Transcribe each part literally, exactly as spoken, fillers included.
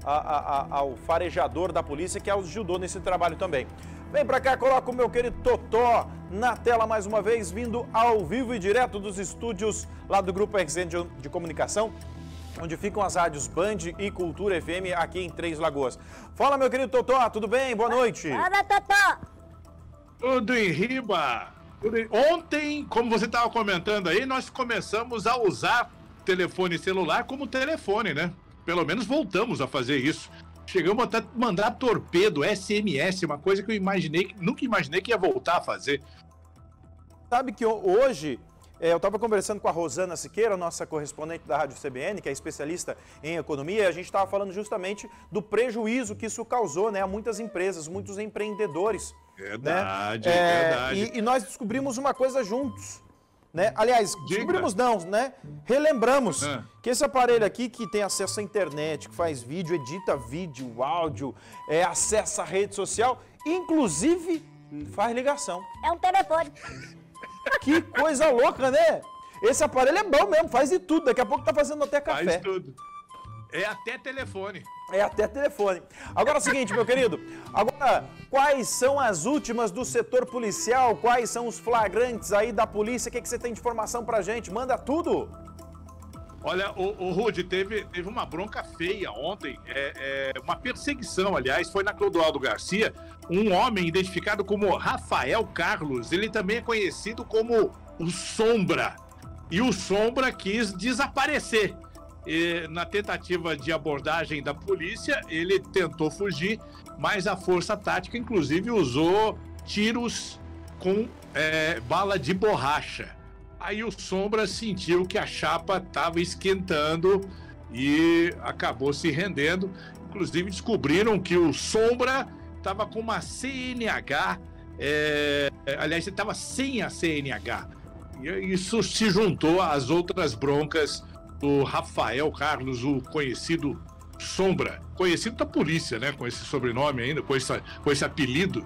a, a, ao farejador da polícia que ajudou nesse trabalho também. Vem pra cá, coloca o meu querido Totó na tela mais uma vez, vindo ao vivo e direto dos estúdios lá do Grupo R C N de, de Comunicação, onde ficam as rádios Band e Cultura F M aqui em Três Lagoas. Fala, meu querido Totó, tudo bem? Boa noite. Fala, Totó. Tudo em riba. Tudo em... Ontem, como você estava comentando aí, nós começamos a usar telefone celular como telefone, né? Pelo menos voltamos a fazer isso. Chegamos até a mandar torpedo, S M S, uma coisa que eu imaginei, nunca imaginei que ia voltar a fazer. Sabe que hoje, é, eu estava conversando com a Rosana Siqueira, nossa correspondente da Rádio C B N, que é especialista em economia, e a gente estava falando justamente do prejuízo que isso causou, né, a muitas empresas, muitos empreendedores. Verdade, né? é, verdade. E, e nós descobrimos uma coisa juntos. Né? Aliás, Diga. descobrimos não, né? Relembramos ah. que esse aparelho aqui que tem acesso à internet, que faz vídeo, edita vídeo, áudio, é, acessa a rede social, inclusive faz ligação. É um telefone. Que coisa louca, né? Esse aparelho é bom mesmo, faz de tudo. Daqui a pouco tá fazendo até café. Faz tudo. É até telefone. É até telefone. Agora é o seguinte, meu querido. Agora, quais são as últimas do setor policial? Quais são os flagrantes aí da polícia? O que, que você tem de informação pra gente? Manda tudo! Olha, o, o Rude, teve, teve uma bronca feia ontem, é, é, uma perseguição, aliás, foi na Clodoaldo Garcia, um homem identificado como Rafael Carlos, ele também é conhecido como o Sombra, e o Sombra quis desaparecer. E, na tentativa de abordagem da polícia, ele tentou fugir, mas a força tática, inclusive, usou tiros com é, bala de borracha. Aí o Sombra sentiu que a chapa estava esquentando e acabou se rendendo. Inclusive, descobriram que o Sombra estava com uma C N H, é, aliás, ele estava sem a C N H. E isso se juntou às outras broncas do Rafael Carlos, o conhecido Sombra, conhecido da polícia, né, com esse sobrenome ainda, com esse, com esse apelido.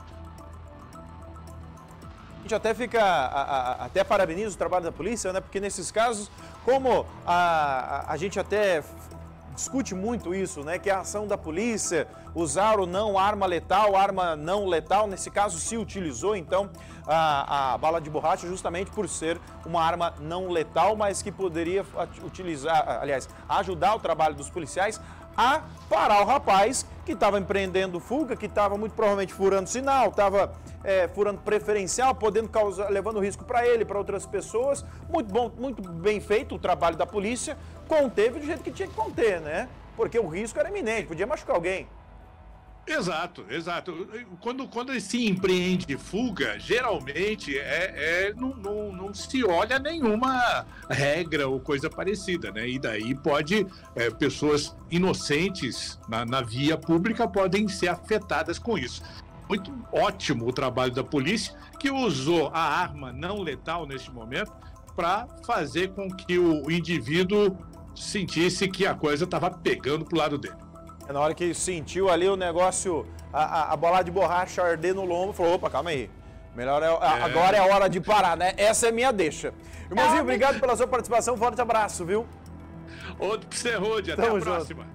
A gente até fica, a, a, até parabeniza o trabalho da polícia, né, porque nesses casos, como a, a, a gente até discute muito isso, né, que a ação da polícia, usar ou não arma letal, arma não letal, nesse caso se utilizou então a, a bala de borracha justamente por ser uma arma não letal, mas que poderia utilizar, aliás, ajudar o trabalho dos policiais a parar o rapaz que estava empreendendo fuga, que estava muito provavelmente furando sinal, estava é, furando preferencial, podendo causar, levando risco para ele, para outras pessoas. Muito bom, muito bem feito o trabalho da polícia, conteve do jeito que tinha que conter, né? Porque o risco era iminente, podia machucar alguém. Exato, exato. Quando, quando se empreende fuga, geralmente é, é, não, não, não se olha nenhuma regra ou coisa parecida, né? E daí pode, é, pessoas inocentes na, na via pública podem ser afetadas com isso. Muito ótimo o trabalho da polícia, que usou a arma não letal neste momento para fazer com que o indivíduo sentisse que a coisa estava pegando pro lado dele. Na hora que sentiu ali o negócio, a, a, a bola de borracha arder no lombo, falou, opa, calma aí. Melhor é, é. Agora é a hora de parar, né? Essa é minha deixa. Irmãozinho, obrigado pela sua participação, forte abraço, viu? Outro pra você, Rode, até Tamo a junto. próxima.